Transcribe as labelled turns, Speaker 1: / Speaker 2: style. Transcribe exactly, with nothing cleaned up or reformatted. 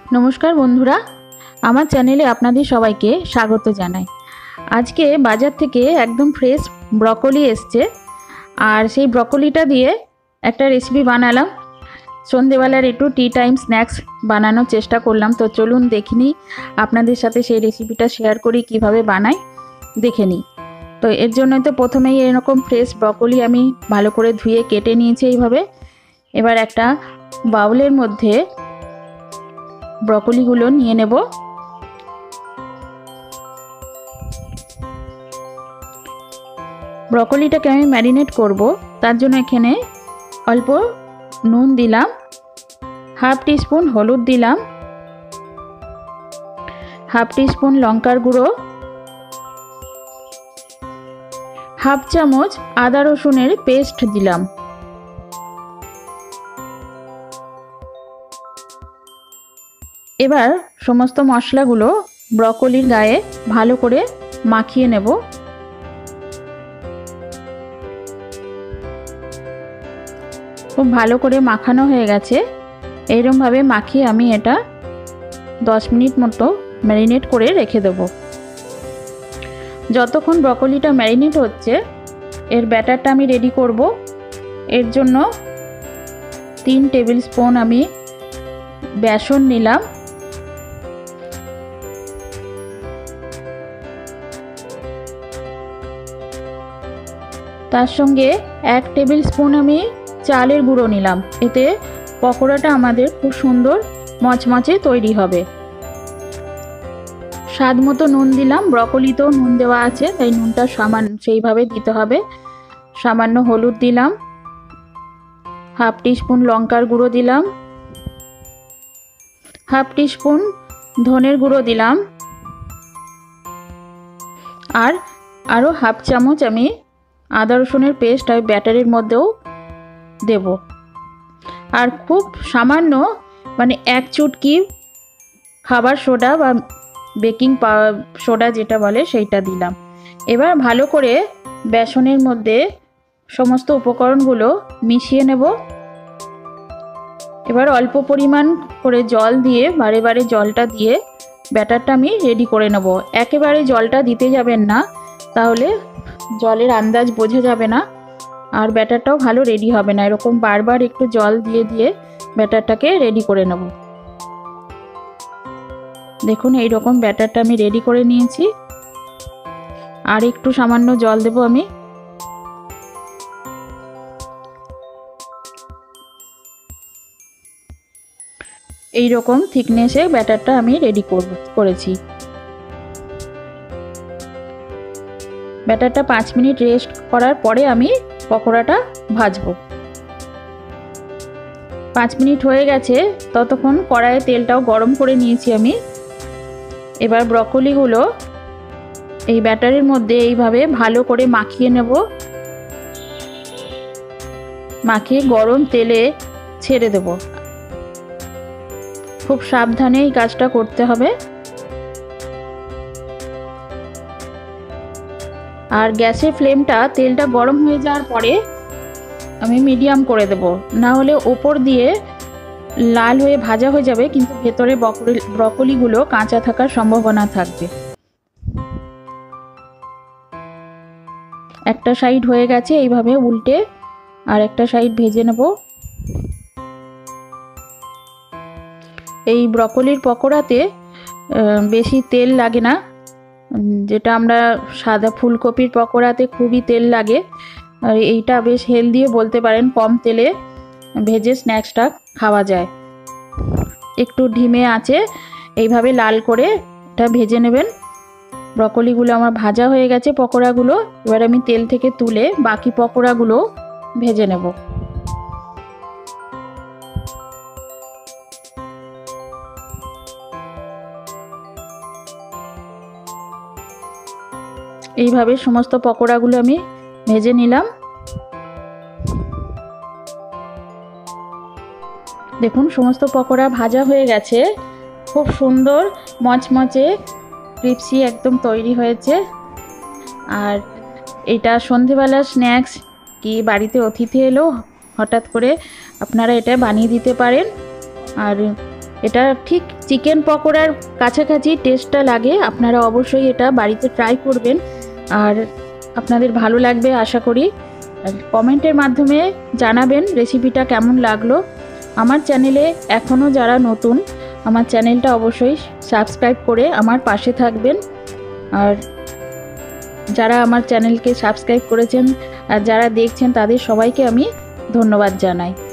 Speaker 1: नमस्कार बंधुरा आमार चैनेले आपनादेर सबाइके स्वागत जानाई। आज के बाजार थेके एकदम फ्रेश ब्रकली एसेछे और सेई ब्रकलिटा दिए एक रेसिपि बानालाम। सन्ध्येबेलार एकटु टी टाइम स्नैक्स बानानोर चेष्टा करलाम। तो चलुन देखे निई आपनादेर साथे सेई रेसिपिटा शेयर करी किभाबे बानाई देखे निई। तो एर जोन्नो तो प्रथमेई एरकम फ्रेश ब्रकली आमी भालो करे धुए केटे निয়েছি এইভাবে। এবার একটা বাউলের মধ্যে ব্রকলিগুলো নিয়ে নেব। ব্রকলিটাকে আমি ম্যারিনেট করব, তার জন্য এখানে অল্প নুন দিলাম, হাফ টিস্পুন হলুদ দিলাম, হাফ টিস্পুন লঙ্কার গুঁড়ো, হাফ চামচ আদা রসুনের পেস্ট দিলাম। এবার সমস্ত মশলাগুলো ব্রকলির গায়ে ভালো করে মাখিয়ে নেব। খুব ভালো করে মাখানো হয়ে গেছে। এইরকম ভাবে মাখিয়ে আমি এটা দশ মিনিট মতো ম্যারিনেট করে রেখে দেব। যতক্ষণ ব্রকলিটা ম্যারিনেট হচ্ছে এর ব্যাটারটা আমি রেডি করব। এর জন্য তিন টেবিল স্পুন আমি বেসন নিলাম, তার সঙ্গে এক টেবিল স্পুন আমি চালের গুঁড়ো নিলাম। এতে পকোড়াটা আমাদের খুব সুন্দর মচমচে তৈরি হবে। স্বাদ মতো নুন দিলাম, ব্রকলিতেও নুন দেওয়া আছে তাই নুনটা সামান্য সেইভাবে দিতে হবে। সামান্য হলুদ দিলাম, হাফ টিস্পুন লঙ্কার গুঁড়ো দিলাম, হাফ টিস্পুন ধনের গুঁড়ো দিলাম আর আরও হাফ চামচ আমি আদা রসুনের পেস্ট আর ব্যাটারের মধ্যেও দেব। আর খুব সামান্য মানে এক চুটকি খাবার সোডা বা বেকিং সোডা যেটা বলে সেইটা দিলাম। এবার ভালো করে বেসনের মধ্যে সমস্ত উপকরণগুলো মিশিয়ে নেব। এবার অল্প পরিমাণ করে জল দিয়ে বারে বারে জলটা দিয়ে ব্যাটারটা আমি রেডি করে নেব। একেবারে জলটা দিতে যাবেন না, তাহলে জলের আন্দাজ বোঝা যাবে না আর ব্যাটারটাও ভালো রেডি হবে না। এরকম বারবার একটু জল দিয়ে দিয়ে ব্যাটারটাকে রেডি করে নেব। দেখুন এই রকম ব্যাটারটা আমি রেডি করে নিয়েছি। আর একটু সামান্য জল দেব আমি। এই রকম থিকনেসে ব্যাটারটা আমি রেডি করেছি। ব্যাটারটা পাঁচ মিনিট রেস্ট করার পরে আমি পকোড়াটা ভাজবো। পাঁচ মিনিট হয়ে গেছে, ততক্ষণ কড়াইয়ে তেলটাও গরম করে নিয়েছি আমি। এবার ব্রকলিগুলো এই ব্যাটারের মধ্যে এইভাবে ভালো করে মাখিয়ে নেব। মাখিয়ে গরম তেলে ছেড়ে দেব। খুব সাবধানে এই কাজটা করতে হবে। আর গ্যাসের ফ্লেমটা তেলটা গরম হয়ে যাওয়ার পরে আমি মিডিয়াম করে দেব, না হলে ওপর দিয়ে লাল হয়ে ভাজা হয়ে যাবে কিন্তু ভেতরে ব্রকলিগুলো কাঁচা থাকার সম্ভাবনা থাকবে। একটা সাইড হয়ে গেছে, এইভাবে উল্টে আর একটা সাইড ভেজে নেব। এই ব্রকলির পকোড়াতে বেশি তেল লাগে না, যেটা আমরা সাদা ফুলকপির পকোড়াতে খুবই তেল লাগে। আর এইটা বেশ হেলদিও বলতে পারেন, কম তেলে ভেজে স্ন্যাক্সটা খাওয়া যায়। একটু ধিমে আঁচে এইভাবে লাল করে এটা ভেজে নেবেন। ব্রকলিগুলো আমার ভাজা হয়ে গেছে পকোড়াগুলো। এবার আমি তেল থেকে তুলে বাকি পকোড়াগুলো ভেজে নেব। এইভাবে সমস্ত পকোড়াগুলো আমি ভেজে নিলাম। দেখুন সমস্ত পকোড়া ভাজা হয়ে গেছে, খুব সুন্দর মচমচে ক্রিপসি একদম তৈরি হয়েছে। আর এটা সন্ধেবেলা স্ন্যাক্স কি বাড়িতে অতিথি এলো হঠাৎ করে আপনারা এটা বানিয়ে দিতে পারেন। আর এটা ঠিক চিকেন পকোড়ার কাছাকাছি টেস্টটা লাগে। আপনারা অবশ্যই এটা বাড়িতে ট্রাই করবেন আর আপনাদের ভালো লাগবে আশা করি। কমেন্টের মাধ্যমে জানাবেন রেসিপিটা কেমন লাগলো। আমার চ্যানেলে এখনও যারা নতুন, আমার চ্যানেলটা অবশ্যই সাবস্ক্রাইব করে আমার পাশে থাকবেন। আর যারা আমার চ্যানেলকে সাবস্ক্রাইব করেছেন আর যারা দেখছেন তাদের সবাইকে আমি ধন্যবাদ জানাই।